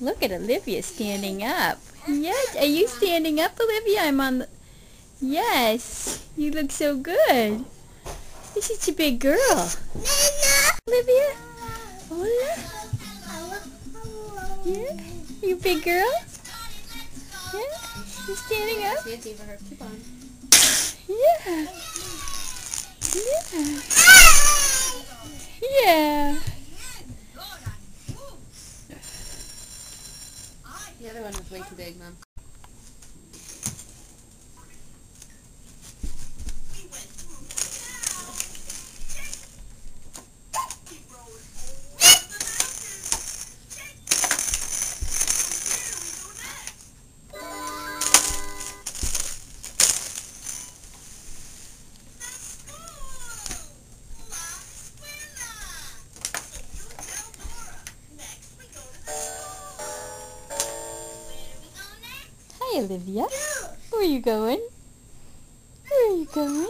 Look at Olivia standing up. Yes, are you standing up, Olivia? I'm on the... Yes, you look so good. You're such a big girl. Olivia? Hola? Yeah? You a big girl? Yeah? You standing up? Yeah. Yeah. Yeah. The other one was way too big, Mom. Hi, Olivia. Where are you going? Where are you going?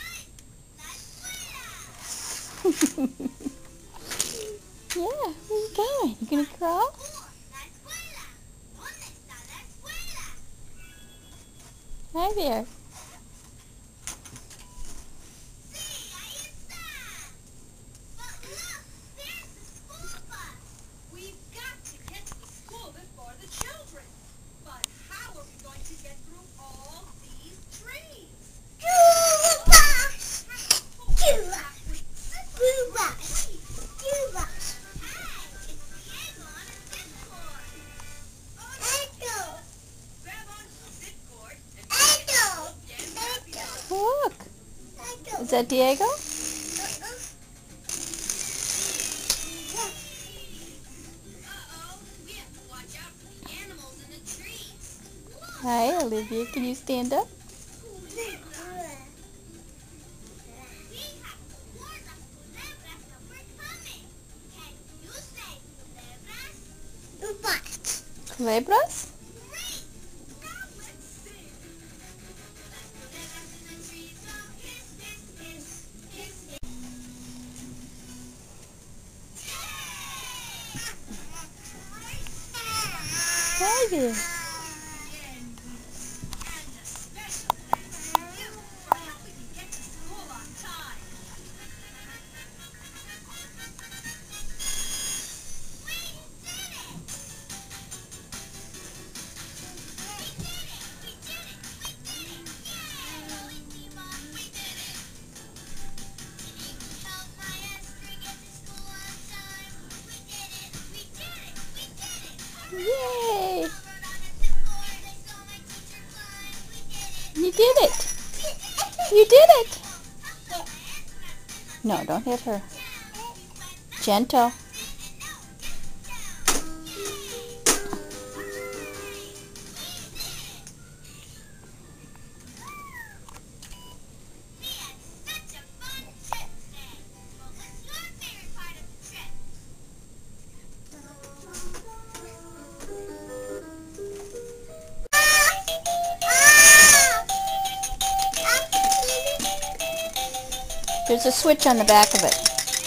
Yeah, where are you going? You gonna crawl? Hi there. Look. Is that Diego? Hi, Olivia. Can you stand up? Culebras? Hi there. Yay! You did it! You did it! No, don't hit her. Gentle. There's a switch on the back of it.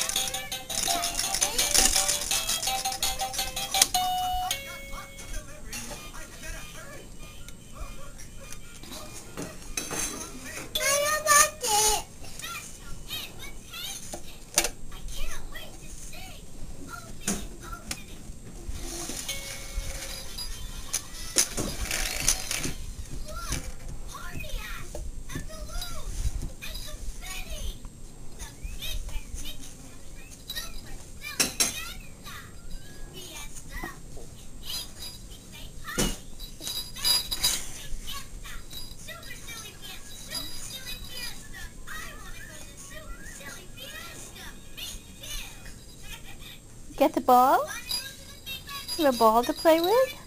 Get the ball? You have a ball to play with?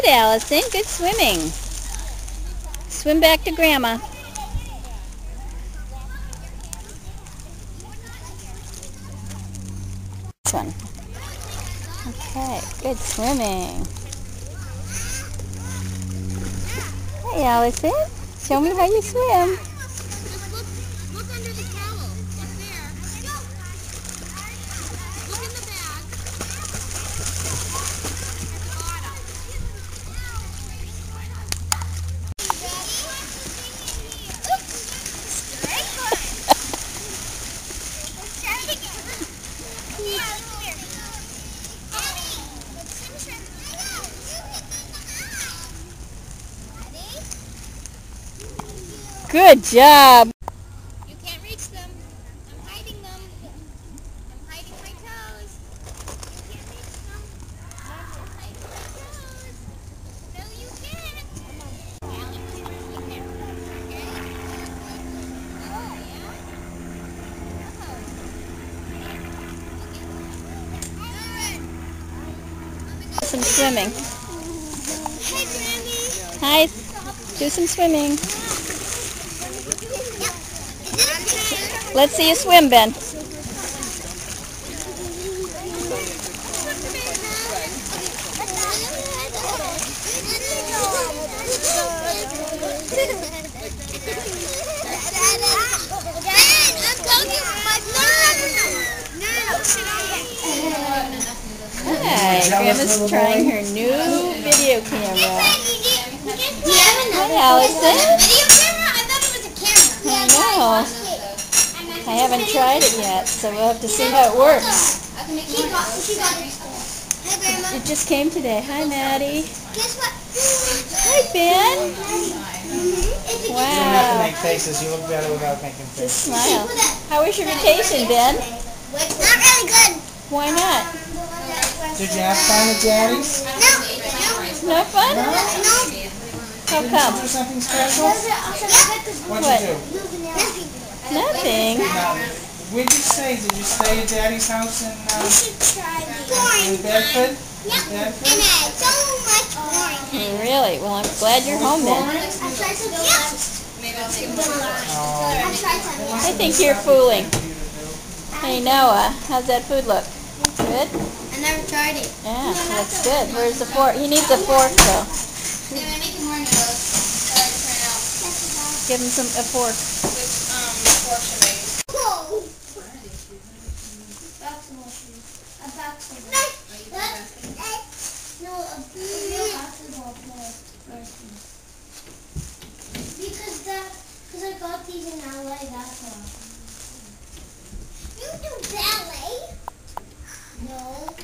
Good, Allison. Good swimming. Swim back to Grandma. This one. Okay, good swimming. Hey, Allison. Show me how you swim. Look under the towel. It's there. Look in the bag. Good job. You can't reach them. I'm hiding them. I'm hiding my toes. You can't reach them. I'm hiding my toes. No, you can't. Some swimming. Hey, Grammy. Hi. Do some swimming. Let's see you swim, Ben. Hi, Grandma's trying her new video camera. Hi, Allison. I know. I haven't tried it yet, so we'll have to see how it works. It just came today. Hi, Maddie. Hi, Ben. You don't have to Wow. make faces. You look better without making faces. Just smile. How was your vacation, Ben? Not really good. Why not? Did you have fun at Daddy's? Not fun? No? How Did you come? do something special? What'd What? you do? Nothing. No. Where'd you stay? Did you stay at Daddy's house in Bedford? Bedford? Really? Well, I'm glad you're home then. Oh. I think you're fooling. Hey, Noah, how's that food look? Good? I never tried it. Yeah, looks good. Where's the fork? He needs a fork, though. Can I make more noodles? Give him a fork. Fork should I use? Because I got these in LA, that's why. You do ballet? No.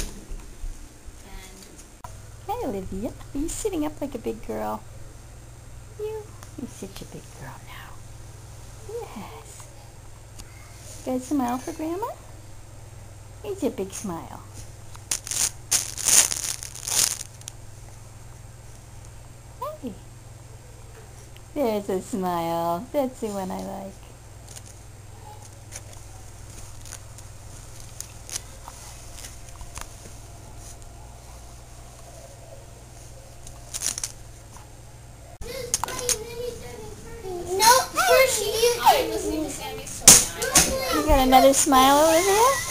Hey, Olivia. Are you sitting up like a big girl? You're such a big girl now. Yes. Got a smile for Grandma? It's a big smile. Hey. There's a smile. That's the one I like. No, first you. You got another smile, Olivia?